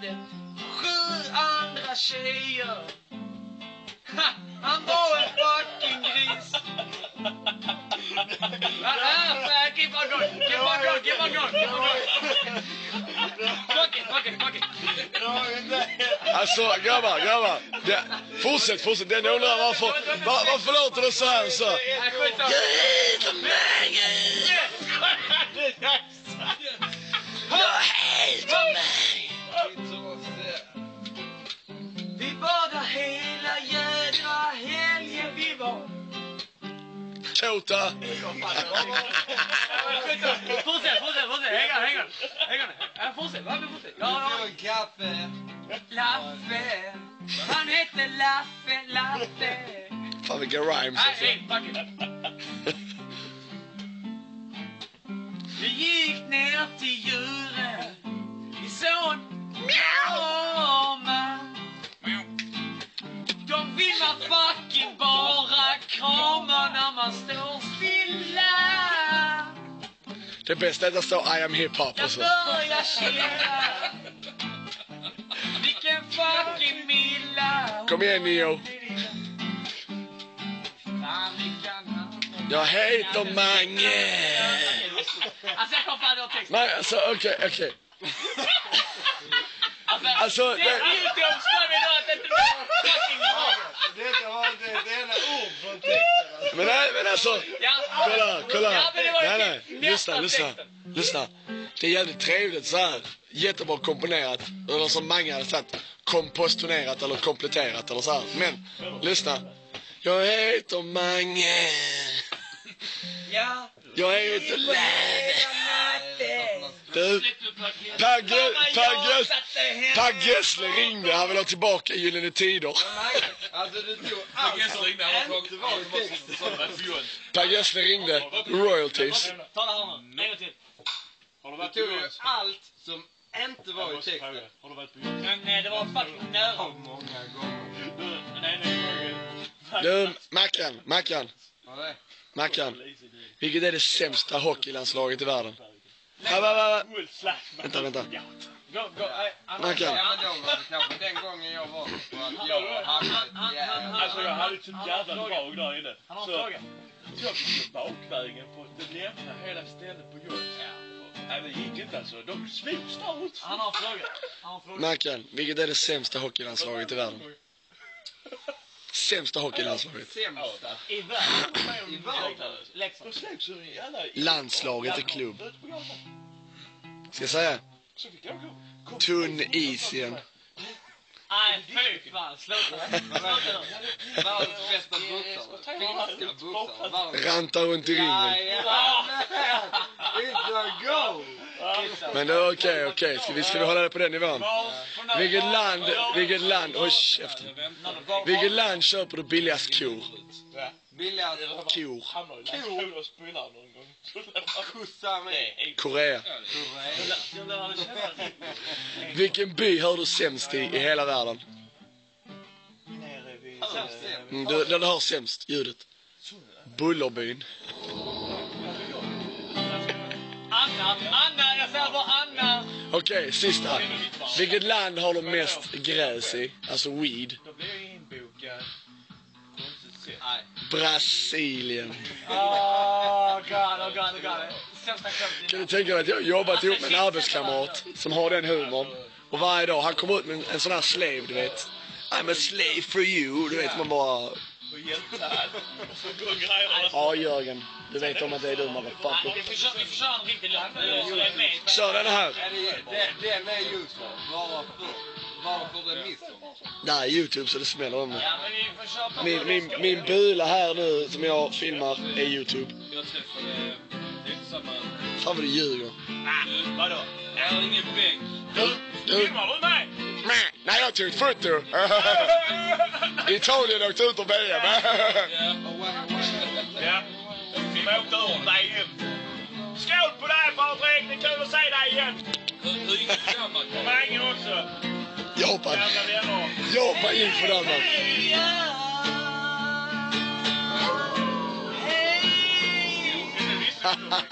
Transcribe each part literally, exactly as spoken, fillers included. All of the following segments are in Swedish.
hade sju andra tjejer. Ha, han var en fucking gris. Ah, keep on going, keep on going, keep on going, keep on going. Fuck it, fuck it, fuck it. Alltså, grabbar, grabbar. Det, fortsätt, fortsätt. Den undrar varför, var, varför låter det så här så? Jag hatar mig. Vi var där hela jädra helgen vi var. Kåta. Fortsätt, fortsätt, fortsätt. Häng on, häng on. Häng on. Fortsätt, varför fortsätt? Ja, ja. Kaffe. Laffe. Han heter Laffe, Laffe. Fan vilka rhymes Nej, alltså. nej, fuck it. Vi gick ner till djuren. Vi såg en mjauman. De vill man fucking bara krama när man står stilla. Det bästa är att det står I am hiphop Jag och så. börjar chilla. Vilken fucking milla. Kom igen Neo. Jag heter Mange. Alltså jag kom fan då texten. Nej, alltså okej, okay, okej. Okay. Alltså, det är YouTube ska vi då att det inte var fucking bra. Det var det ena ord från texten. Men nej, men alltså. Ja. Kolla, kolla. Ja, men det var nej, nej. typ Lyssna, nästan lyssna. texten. Lyssna. Det är jävligt trevligt så här. Jättebra komponerat. Eller som Mange hade sagt. Kompostonerat eller kompletterat eller så här. Men, lyssna. Jag heter Mange. Ja. Jag heter Läder. Du, Per Per Gessle ringde, han vill ha tillbaka Gyllene Tider. Alltså du tog allt som inte var i texten. Per Gessle ringde, royalties. Ta det här nu, en gång till. Du tog ju allt som inte var i texten. Har du varit på jobb? Men nej, det var fucking nära. Många gånger. Nej, nej, nej. Du, Mackan, Mackan, Vad är det? Mackan. Vilket är det sämsta hockeylandslaget i världen? Va, va, va, va. Vänta, vänta. Go, go, Mackan. Ja, men då var det kanske den gången jag var på att jag hade ett jävla... Alltså jag hade ett sånt jävla drag där inne. Han har Så en fråga. jag fick bakvägen på att lämna hela stället på jobb. Nej, det gick inte alltså. De slogs där ut. Han har en fråga. Han har en fråga. Mackan, vilket är det sämsta hockeylandslaget i världen? Sämsta hockeylandslaget. Sämsta. I världen. I världen. Leksand. De slogs ju i alla... Landslaget är klubb. Ska jag säga? Så fick jag gå. Tunn is igen. Nej, fy fan. Sluta. Sluta nu. Världens bästa boxare. Finska boxare. Rantar runt i ringen. It's a goal! Men det är okej, okej. Ska vi, ska vi hålla det på den nivån? Vilket land, vilket land, oj käften. Vilket land köper du billigast kor? Billigast Kor. Han har ju lagt på och spelade någon gång. kossa med. Korea. Vilken by hör du sämst i, i hela världen? Mm, du, du hör sämst ljudet. Bullerbyn. Anna, Anna, jag säger bara Anna. Okej, okay, sista. Vilket land har du mest gräs i? Alltså weed. Då blir jag inbokad. Brasilien. Oh god, oh god, oh god. Sämsta klubben. Kan du tänka dig att jag har jobbat ihop med en arbetskamrat som har den humorn. Och varje dag, han kommer ut med en, en sån här slave, du vet. I'm a slave for you, du vet, man bara... Ja, Jörgen, du vet om att det är du, motherfucker. Vi får köra, vi får köra en riktig låt. Kör den här. Den är just bara för, bara för remissen. Nej, YouTube så det smäller om det. Ja, men vi får köra på. Min, min, min bula här nu som jag filmar är YouTube. Jag träffade... Det är inte samma... Fan vad du ljuger. Vadå? Jag har ingen bänk. Du, du. Filmar du mig? Nej, nej jag tog ett foto. Italien åkte ut ur B M. Ja. Ja. Vi åkte ur dig igen. Skål på dig Patrik, det är kul att se dig igen. Hur gick det Danmark? Mange också. Japan. Jävla vänner. Japan gick för Danmark.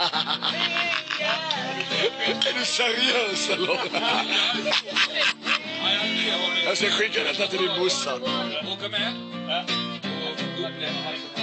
Är du seriös eller? Jag ska skicka detta till din morsa. Åka med. Och uppleva.